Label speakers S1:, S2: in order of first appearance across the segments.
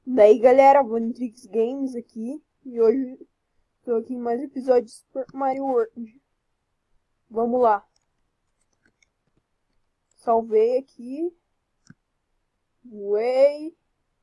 S1: Daí galera, Vonitrix Games aqui, e hoje estou aqui em mais um episódio de Super Mario World. Vamos lá. Salvei aqui. Voei.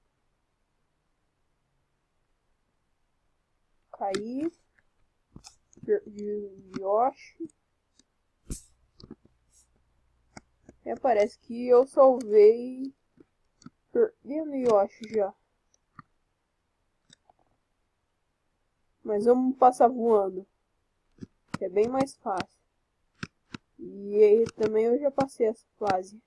S1: Caí. Perdi o Yoshi. Parece que eu salvei perdendo o Yoshi já. Mas vamos passar voando, que é bem mais fácil. E aí também eu já passei essa fase.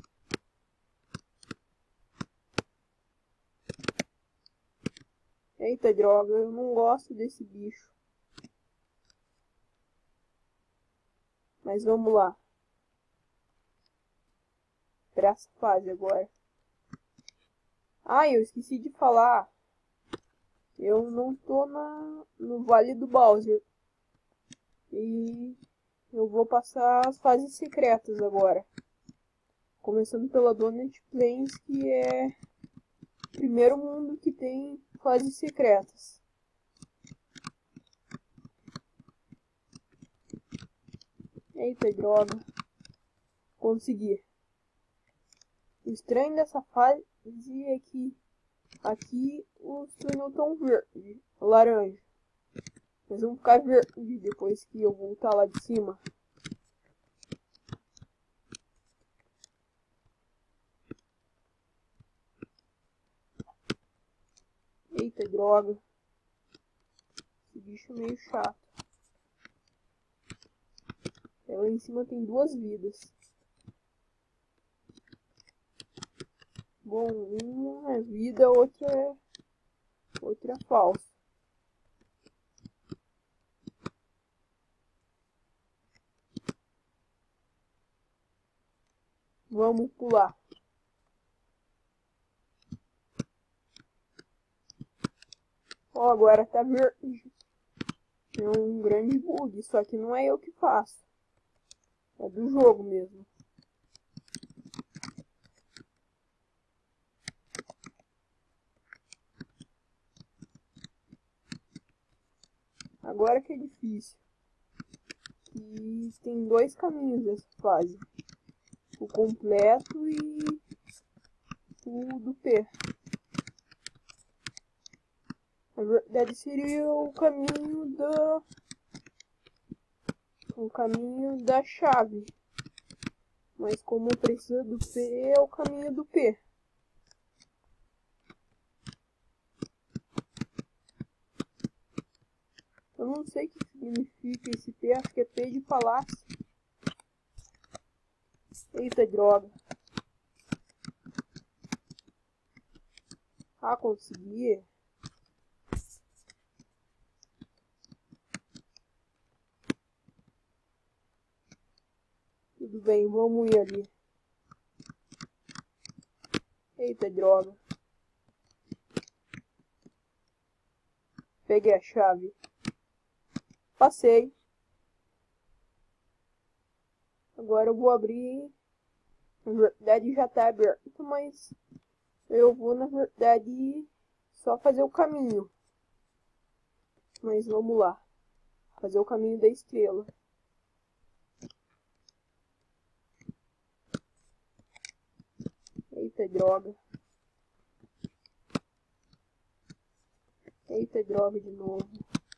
S1: Eita droga, eu não gosto desse bicho. Mas vamos lá. Pra essa fase agora. Ah, eu esqueci de falar. Eu não tô no Vale do Bowser. E eu vou passar as fases secretas agora. Começando pela Donut Plains, que é o primeiro mundo que tem fases secretas. Eita droga. Consegui. O estranho dessa fase é que aqui os túneis estão verde, laranja. Eles vão ficar verde depois que eu voltar lá de cima. Eita droga. Esse bicho é meio chato. Lá em cima tem 2 vidas. Bom, uma é vida, outra é falsa. Vamos pular. Ó, agora tá verde. É um grande bug, só que não é eu que faço. É do jogo mesmo. Agora que é difícil. E tem 2 caminhos essa fase. O completo e o do P. Na verdade seria o caminho da chave. Mas como precisa do P, é o caminho do P. Eu não sei o que significa esse P, acho que é P de palácio. Eita droga. Ah, consegui. Tudo bem, vamos ir ali. Eita droga. Peguei a chave. Passei. Agora eu vou abrir. Na verdade já tá aberto, mas eu vou na verdade só fazer o caminho. Mas vamos lá. Fazer o caminho da estrela. Eita droga. Eita droga de novo.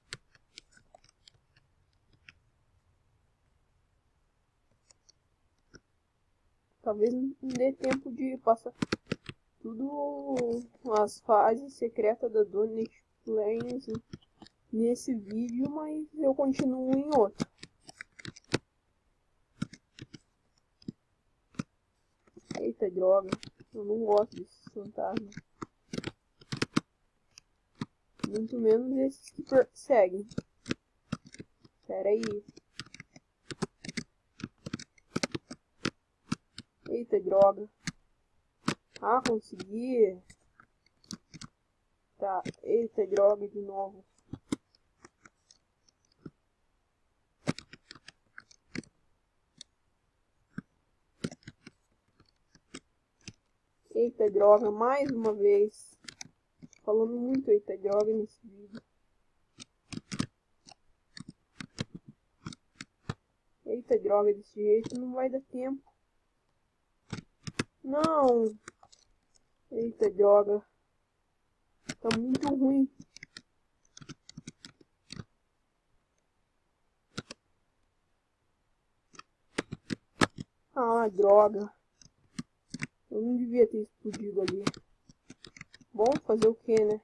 S1: Talvez não dê tempo de passar tudo as fases secretas da Donut Plains nesse vídeo, mas eu continuo em outro. Eita droga, eu não gosto desses fantasmas. Muito menos esses que perseguem. Pera aí. Eita droga. Ah, consegui. Tá, eita droga de novo. Eita droga, mais uma vez. falando muito eita droga nesse vídeo. Eita droga, desse jeito não vai dar tempo. Não! Eita droga. Tá muito ruim. Ah, droga. Eu não devia ter explodido ali. Bom, fazer o que, né?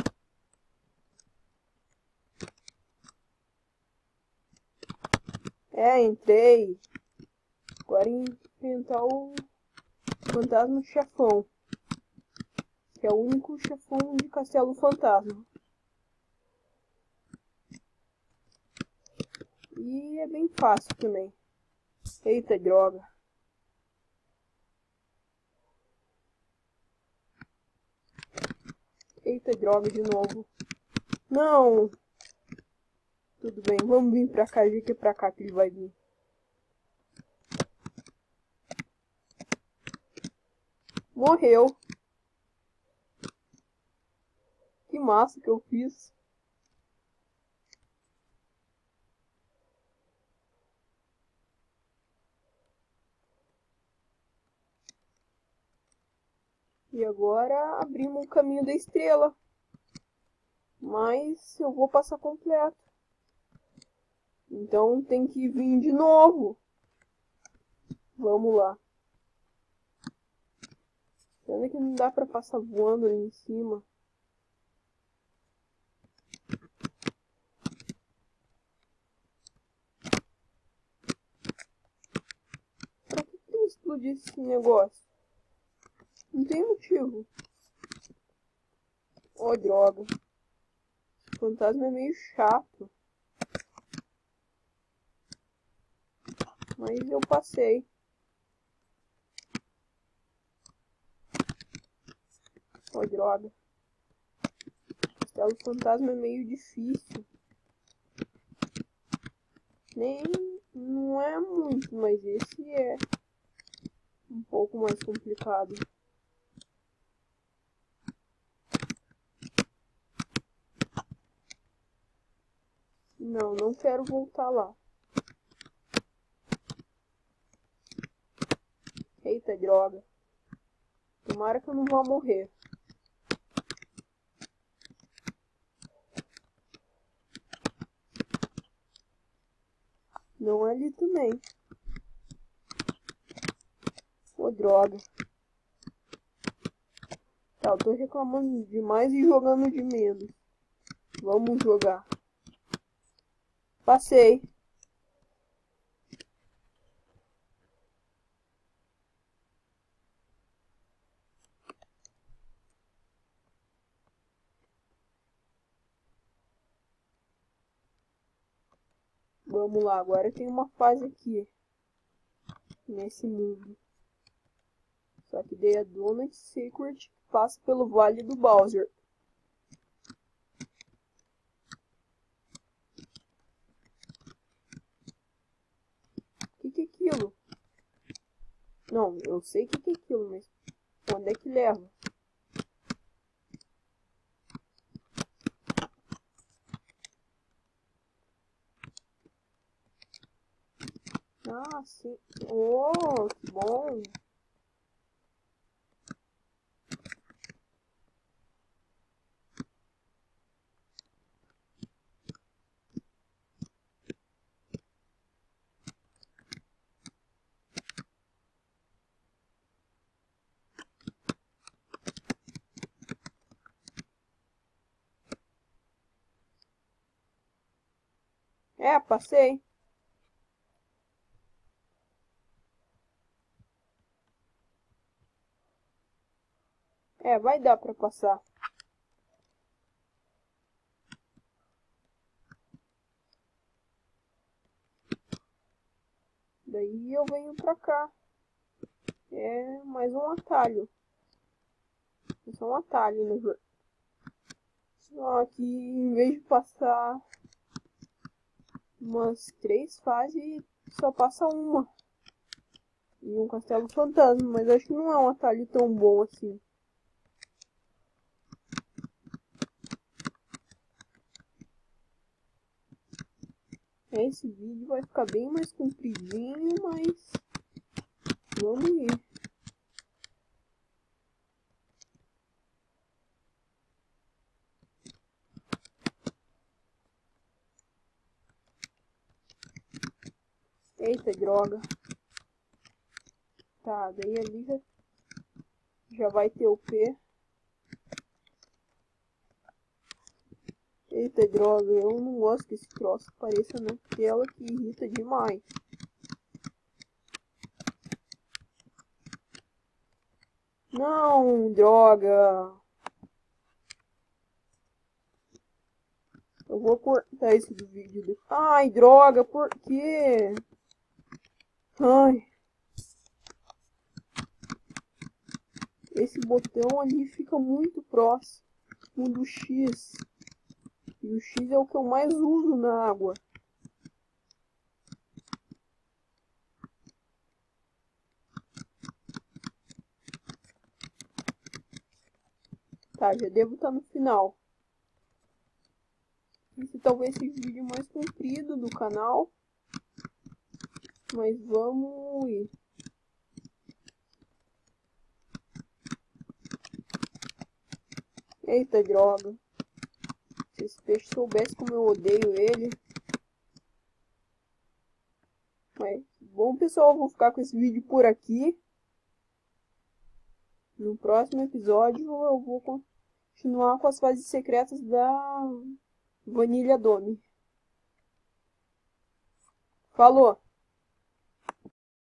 S1: É, entrei. Agora enfrentar o fantasma chefão. Que é o único chefão de Castelo Fantasma. E é bem fácil também. Eita droga. Eita droga de novo. Não! Tudo bem, vamos vir pra cá, já que é pra cá que ele vai vir. Morreu. Que massa que eu fiz. E agora abrimos o caminho da estrela. Mas eu vou passar completo. Então tem que vir de novo. Vamos lá. Pena que não dá pra passar voando ali em cima. Pra que tem que explodir esse negócio? Não tem motivo. Oh, droga. O fantasma é meio chato. Mas eu passei. Oh, droga. O Castelo Fantasma é meio difícil. Nem... Não é muito, mas esse é um pouco mais complicado. Não, não quero voltar lá. Eita droga. Tomara que eu não vá morrer. Não é ali também. Ô droga. Tá, eu tô reclamando demais e jogando de menos. Vamos jogar. Passei. Vamos lá, agora tem uma fase aqui. Nesse mundo. Só que daí a Donut Secret passa pelo Vale do Bowser. O que é aquilo? Não, eu sei o que é aquilo, mas onde é que leva? Ah, sim. Oh, que bom. É, passei. É, vai dar pra passar. Daí eu venho pra cá. É mais um atalho. Isso é um atalho no jogo. Só que em vez de passar umas 3 fases, só passa uma. E um castelo fantasma, mas acho que não é um atalho tão bom assim. Esse vídeo vai ficar bem mais compridinho, mas vamos ir. Eita, droga. Tá, daí ali já vai ter o P. Eita, droga, eu não gosto que esse troço apareça na tela, que irrita demais. Não, droga. Eu vou cortar isso do vídeo. Ai, droga, por quê? Ai. Esse botão ali fica muito próximo do X. E o X é o que eu mais uso na água. Tá, já devo estar no final. Esse talvez seja o vídeo mais comprido do canal. Mas vamos ir. Eita, droga. Se esse peixe soubesse como eu odeio ele. Mas, bom, pessoal, eu vou ficar com esse vídeo por aqui. No próximo episódio eu vou continuar com as fases secretas da Vanilla Dome. Falou!